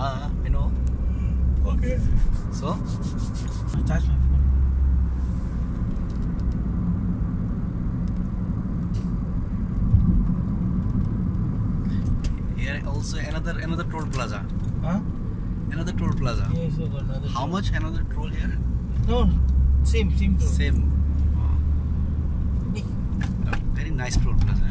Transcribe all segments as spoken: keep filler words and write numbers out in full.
Uh, I know. Okay. So? I charge my phone. Here also another another toll plaza. Huh? Another toll plaza. Yes, I got another. How toll. much another toll here? No, same, same toll. Same. Hey. Oh, very nice toll plaza.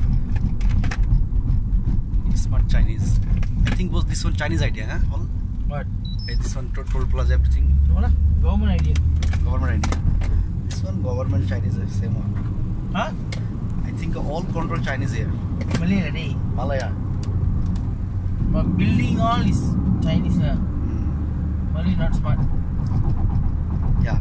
Smart Chinese. I think was this one Chinese idea, huh? All? What? Hey, this one toll, toll plaza, everything. No, no, government idea. Government idea. This one government Chinese, same one. Huh? I think all control Chinese here. Malay, day. Malaya. But building all is Chinese. Uh. Mm. Malay not smart. Yeah.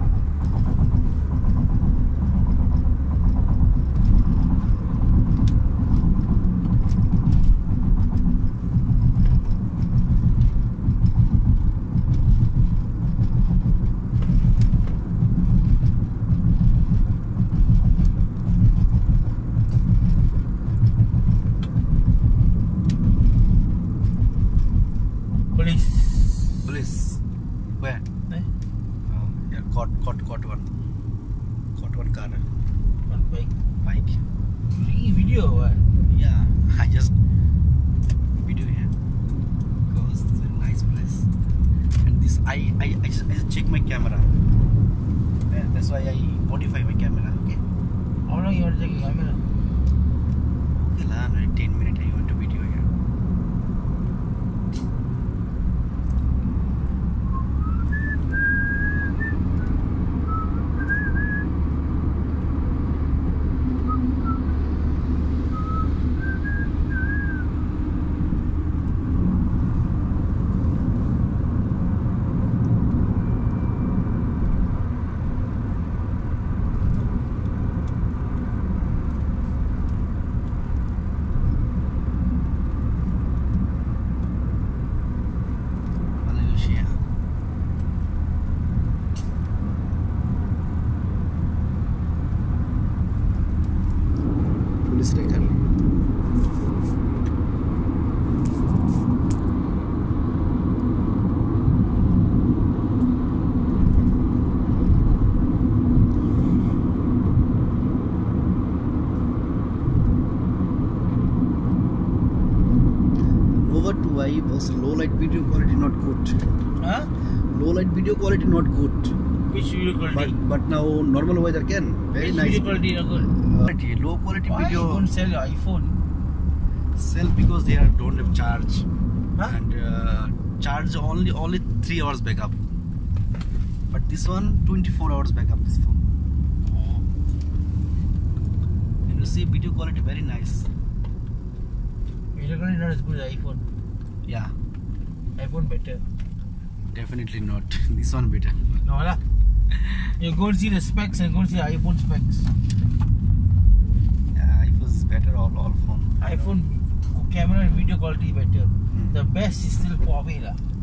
Police. Police. Where? Eh? Oh, yeah, caught, caught, caught one. Caught one car. One bike. Bike. Taking video or what? Yeah, I just video here because it's a nice place. And this, I, I, I just, I just check my camera. Yeah, that's why I modify my camera. Okay. How long you want to take a camera? Okay, la, no, ten minutes I want to video here. Malaysia. Police radar. Nova two i was low light video quality not good. Huh? Low light video quality not good. Which video quality? But but now normal weather can very Which nice. video quality not good? Quality, low quality Why video you don't sell your iPhone? sell because they are don't have charge Huh? and uh, charge only only three hours backup. But this one twenty-four hours backup. This phone. And you see video quality very nice. Video quality not as good as iPhone. Yeah, iPhone better. definitely not. This one better. No lah. You go and see the specs and go and see the iPhone specs. Yeah, iPhone's better all all phone. iPhone camera and video quality better. Hmm. The best is still Huawei lah.